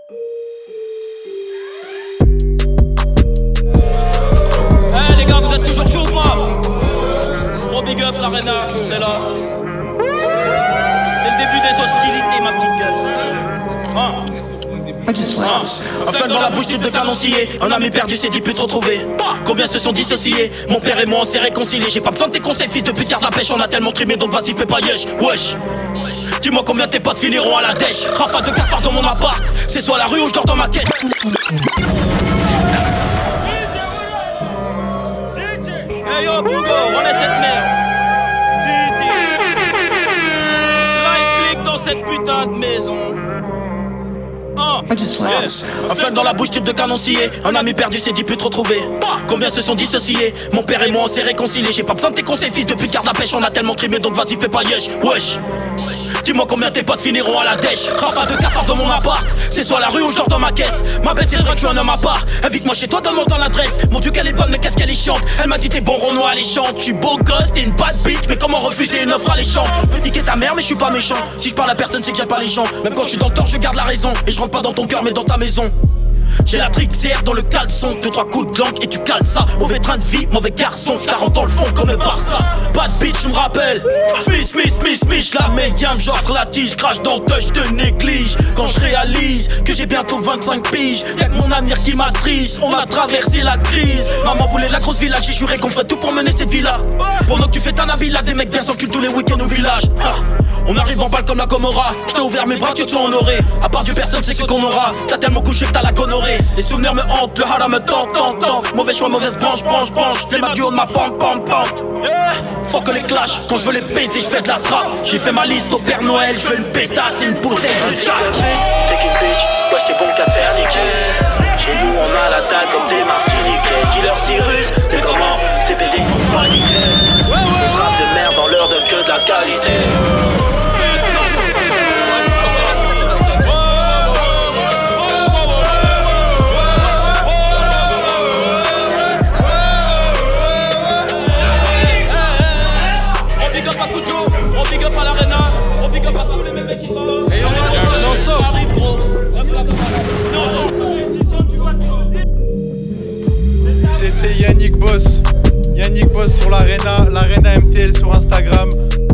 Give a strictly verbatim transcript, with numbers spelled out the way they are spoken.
Eh hey, les gars, vous êtes toujours chaud ou pas? Gros big up l'Arena, on est là. C'est le début des hostilités, ma petite gueule. Hein? Ah. Un flingue dans la bouche, type de canon scié. Un ami perdu s'est dit plus te retrouver. Combien se sont dissociés? Mon père et moi on s'est réconciliés. J'ai pas besoin de tes conseils, fils de pute, garde la pêche. On a tellement trimé donc vas-y fais pas yesh. Wesh. Dis-moi combien tes potes finiront à la dèche. Rafale de cafards dans mon appart. C'est soit la rue ou je dors dans ma caisse. Hey yo Bougo, remets cette merde. Si si. Like click dans cette putain de maison. Yes. Un flingue dans la bouche, type de canon scié. Un ami perdu s'est dit plus te retrouver. Combien se sont dissociés? Mon père et moi on s'est réconciliés. J'ai pas besoin de tes conseils, fils de pute, garde la pêche. On a tellement trimé donc vas-y fais pas yesh. Wesh. Dis-moi combien tes potes finiront à la dèche. Rafale de cafards dans mon appart. C'est soit la rue ou je dors dans ma caisse. Ma bête c'est le vrai que je suis un homme à part. Invite-moi chez toi, donne-moi ton adresse. Mon dieu qu'elle est bonne mais qu'est-ce qu'elle est chiante. Elle m'a dit t'es bon Renaud alléchante. Je suis beau gosse, t'es une bad bitch. Mais comment refuser une offre alléchante? Je peux niquer ta mère mais je suis pas méchant. Si je parle à personne c'est que j'aime pas les gens. Même quand je suis dans le tort je garde la raison. Et je rentre pas dans ton cœur mais dans ta maison. J'ai la trixière dans le caleçon. Deux trois coups de langue et tu cales ça. Mauvais train de vie, mauvais garçon. Je la rentre dans le fond comme le Barça. Bad bitch, je me rappelle. Smith, Smith, Smith, Smith. La médium, j'offre la tige. Crache dans le touch, je te néglige. Quand je réalise que j'ai bientôt vingt-cinq piges. Y'a que mon avenir qui m'attriste. On a traversé la crise. Maman voulait la grosse villa. J'ai juré qu'on ferait tout pour mener cette villa. Pendant que tu fais ta nabila, des mecs bien s'enculent tous les week-ends au village. Ah. On arrive en balle comme la Gomorra. J't'ai ouvert mes bras, tu te sens honoré. À part Dieu, personne sait ce qu'on aura. T'as tellement couché que t'as la gonorrhée. Les souvenirs me hantent, le haram me tente, tente, tente. Mauvais choix, mauvaise branche, branche, branche. Les mains du haut de ma pente, pente, pente. Faut que les clashs, quand je veux les baiser, je fais de la trappe. J'ai fait ma liste au Père Noël, je veux une pétasse et une bouteille de Jack. T'es qu'une bitch, ouais j't'ai bon qu'à te faire niquer. Chez nous on a la dalle comme des Martiniquais. Killer Cyrus, t'es comment? T'es pédé, faut paniquer. Ouais, ouais, ouais. Rap de merde dans l'heure donne que de la qualité. On big up à l'Arena, on big up à tous les mecs qui sont là. Et on sort, arrive gros. C'était Yannick Boss, Yannick Boss sur l'Arena, l'Arena M T L sur Instagram.